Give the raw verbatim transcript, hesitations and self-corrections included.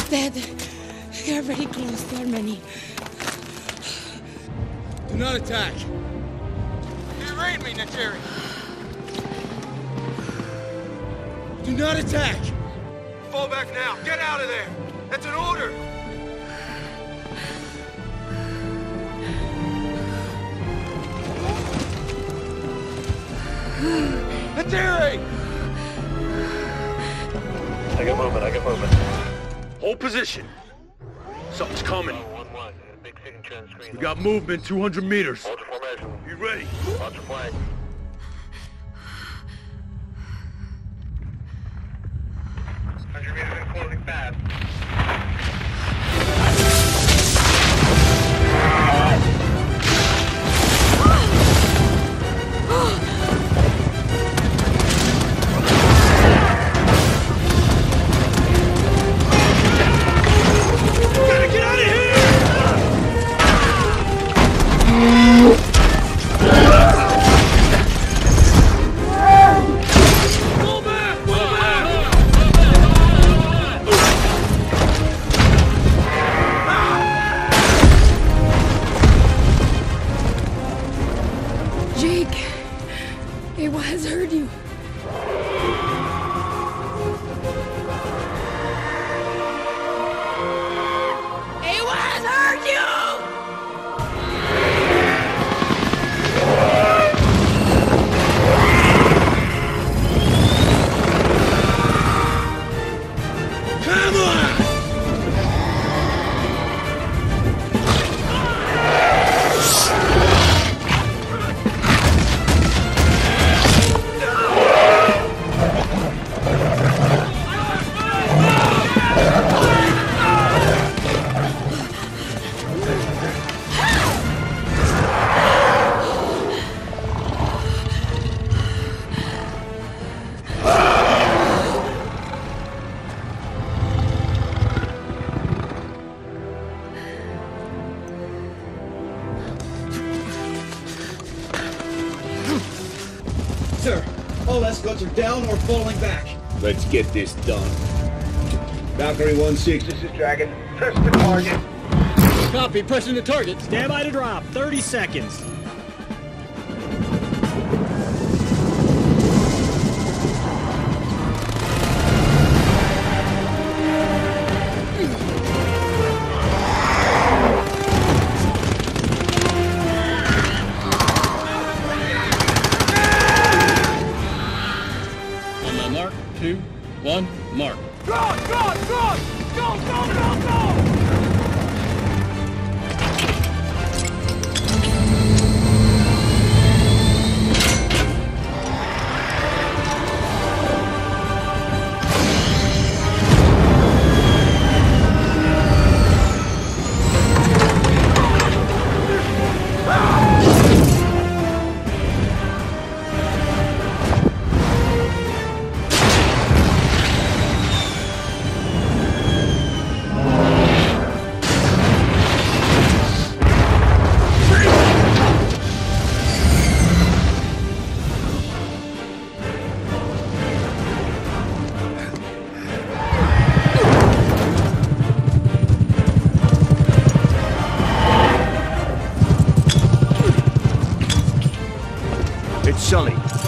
dead. They are very close. There are many. Do not attack. You raid me, Najeri. Do not attack. Fall back now. Get out of there. That's an order. Najeri! I got movement, I got movement. Hold position. Something's coming. one one, big signal trend screen. We got movement two hundred meters. Hold your formation. Be ready. Watch your flag. one hundred meters and closing fast. Sir, all escorts are down or falling back. Let's get this done. Valkyrie one six, this is Dragon. Press the target. Copy, pressing the target. Stand by to drop. thirty seconds. On my mark, two, one, mark. Go, go, go! Go, go, go, go! It's Sully.